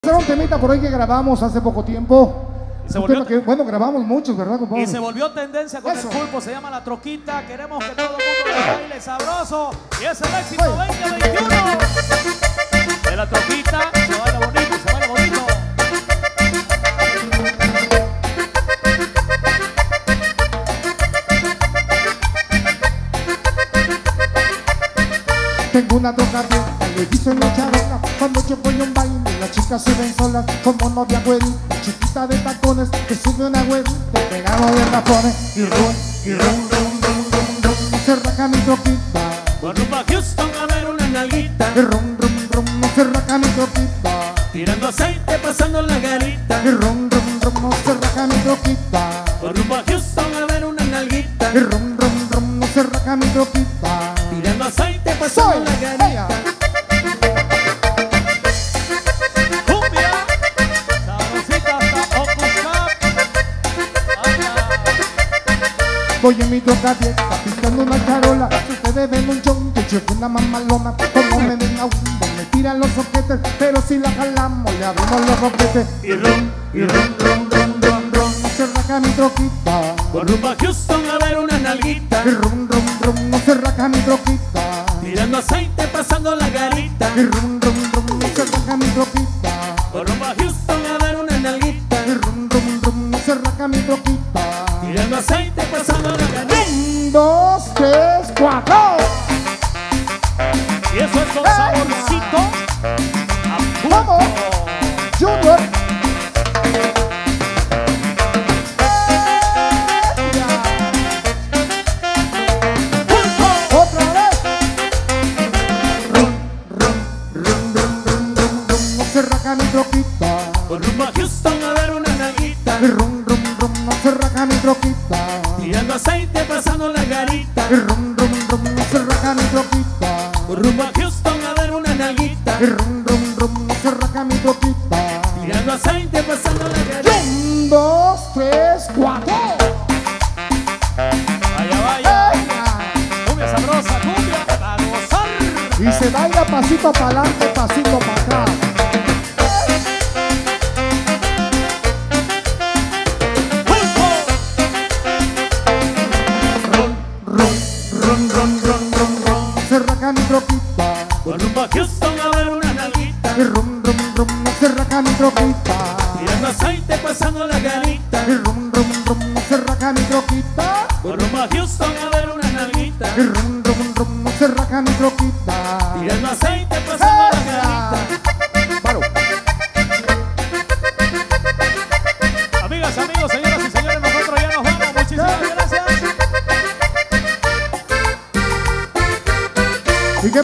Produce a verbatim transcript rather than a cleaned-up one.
Era un temita por ahí que grabamos hace poco tiempo. Se volvió que, bueno, grabamos muchos, ¿verdad, compadre? Y se volvió tendencia con Eso. el pulpo, se llama La Troquita. Queremos que todo el mundo le baile sabroso. Y es el éxito veinte veintiuno de La Troquita. Se baila bonito, se baila bonito. Tengo una troca abierta, le hizo en la charola. Cuando yo voy a un baile, las chicas se ven solas. Como novia güerita, chiquita de tacones, que sube una güerita, pegado de rapones. Y rum, y rum, rum, rum, rum, rum, se raca mi troquita. Con rumbo a Houston a ver una nalguita. Y rum, rum, rum, se raca mi troquita. Tirando aceite, pasando la garita. Y rum, rum, rum, se raca mi troquita. Con rumbo a Houston a ver una nalguita. Y rum, rum, rum, se raca mi troquita. Tirando aceite, pasando Soy la garita. Cumbia, sabrosita hasta Ocuscap. Voy en mi troca abierta, pintando una charola. Ustedes ven un chon, que cheque una mamalona. Como me ven a hundo, me tiran los soquetes. Pero si la jalamos, le abrimos los roquetes. Y rum, y rum, rum, rum, rum, rum. Se raca mi troquita. Con rumbo a Houston a ver una nalguita. Y rum, rum, rum, se raca mi troquita. Tirando aceite, pasando la garita. Y rum, rum, rum, se raca mi troquita. Con rumbo a Houston a ver una nalguita. Y rum, rum, rum, se raca mi troquita. Tirando aceite, pasando la garita. Un, dos, tres, cuatro. Y eso es con saborcito. A Vamos, Junior. Otra vez. Rum, rum, rum, rum, rum, rum, rum, no se raca mi troquita. Con rumbo a Houston a ver una nalguita. Y rum, rum, rum, no se raca mi troquita. Tirando aceite, pasando la garita. Y rum, rum, rum, no se raca mi troquita. Con rumbo a Houston a ver una nalguita. Y rum, rum, rum, no se raca mi troquita. Tirando aceite, pasando la garita. Un, dos, tres, cuatro. Vaya, vaya. Cumbia sabrosa, cumbia para gozar. Y se baila pasito para adelante, pasito para atrás. Rum, rum, rum, rum, rum, rum, rum. Se raca mi troquita. Con rumbo a Houston a ver una nalguita. Y rum, rum, rum, se raca mi troquita. Tirando aceite, pasando la garita. Y rum, rum, rum, se raca mi troquita. Con rumbo a Houston a ver una nalguita. Y rum, rum, rum, se raca mi troquita.